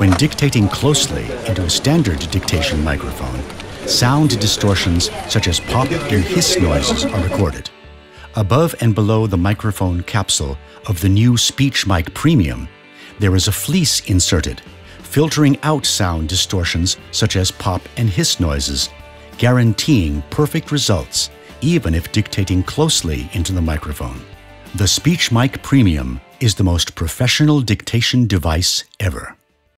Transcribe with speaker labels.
Speaker 1: When dictating closely into a standard dictation microphone, sound distortions such as pop and hiss noises are recorded. Above and below the microphone capsule of the new Speech Mic Premium, there is a fleece inserted, filtering out sound distortions such as pop and hiss noises, guaranteeing perfect results even if dictating closely into the microphone. The Speech Mic Premium is the most professional dictation device ever.